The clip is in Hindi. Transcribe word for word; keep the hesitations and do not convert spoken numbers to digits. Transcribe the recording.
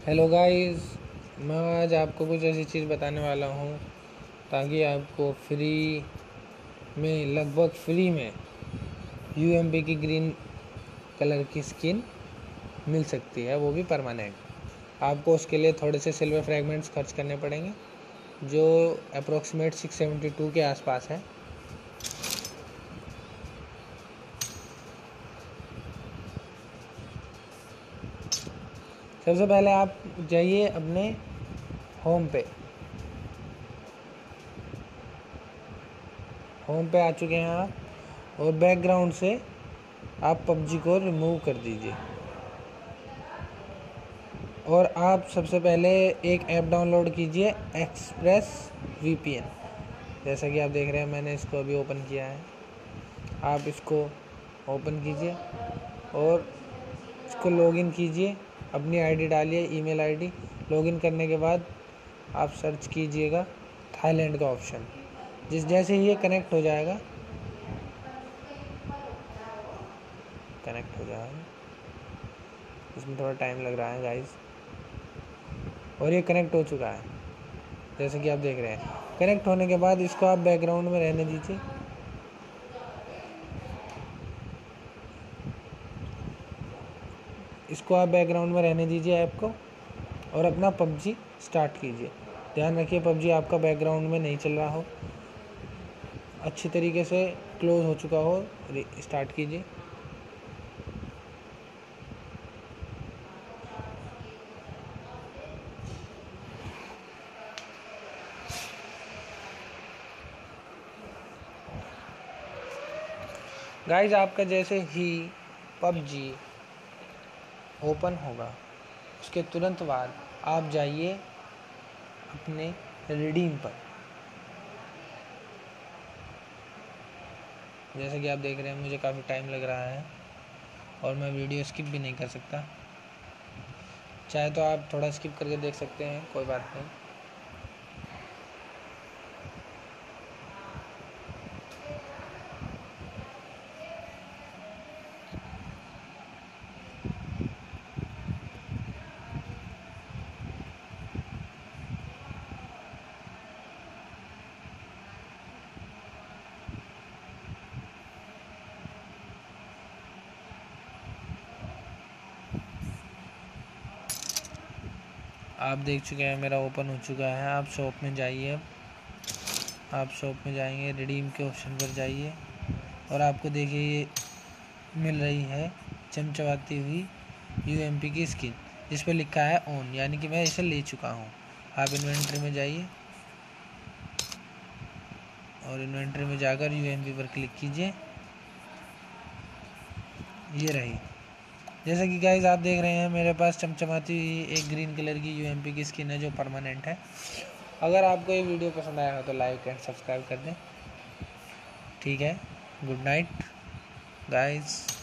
हेलो गाइस, मैं आज आपको कुछ ऐसी चीज़ बताने वाला हूँ ताकि आपको फ्री में लगभग फ्री में यूएमपी की ग्रीन कलर की स्किन मिल सकती है, वो भी परमानेंट। आपको उसके लिए थोड़े से सिल्वर फ्रैगमेंट्स खर्च करने पड़ेंगे जो अप्रोक्सीमेट सिक्स सेवेंटी टू के आसपास है। सबसे पहले आप जाइए अपने होम पे होम पे आ चुके हैं आप, और बैकग्राउंड से आप पबजी को रिमूव कर दीजिए। और आप सबसे पहले एक ऐप डाउनलोड कीजिए, एक्सप्रेस वीपीएन। जैसा कि आप देख रहे हैं, मैंने इसको अभी ओपन किया है। आप इसको ओपन कीजिए और इसको लॉगिन कीजिए, अपनी आईडी डालिए, ईमेल आईडी। लॉगिन करने के बाद आप सर्च कीजिएगा थाईलैंड का ऑप्शन। जिस जैसे ही ये कनेक्ट हो जाएगा कनेक्ट हो जाएगा इसमें थोड़ा टाइम लग रहा है गाइस, और ये कनेक्ट हो चुका है जैसे कि आप देख रहे हैं। कनेक्ट होने के बाद इसको आप बैकग्राउंड में रहने दीजिए। इसको आप बैकग्राउंड में रहने दीजिए ऐप को, और अपना पबजी स्टार्ट कीजिए। ध्यान रखिए पबजी आपका बैकग्राउंड में नहीं चल रहा हो, अच्छी तरीके से क्लोज हो चुका हो। स्टार्ट कीजिए। गाइस, आपका जैसे ही पबजी ओपन होगा उसके तुरंत बाद आप जाइए अपने रिडीम पर। जैसे कि आप देख रहे हैं, मुझे काफ़ी टाइम लग रहा है और मैं वीडियो स्किप भी नहीं कर सकता। चाहे तो आप थोड़ा स्किप करके देख सकते हैं, कोई बात नहीं। आप देख चुके हैं, मेरा ओपन हो चुका है। आप शॉप में जाइए, आप शॉप में जाएंगे, रिडीम के ऑप्शन पर जाइए, और आपको देखिए ये मिल रही है चमचमाती हुई यूएमपी की स्किन, जिस पर लिखा है ऑन, यानी कि मैं इसे ले चुका हूँ। आप इन्वेंट्री में जाइए और इन्वेंट्री में जाकर यूएमपी पर क्लिक कीजिए। ये रही। जैसा कि गाइस आप देख रहे हैं, मेरे पास चमचमाती हुई एक ग्रीन कलर की यूएमपी की स्किन है जो परमानेंट है। अगर आपको ये वीडियो पसंद आया हो तो लाइक एंड सब्सक्राइब कर दें। ठीक है, गुड नाइट गाइस।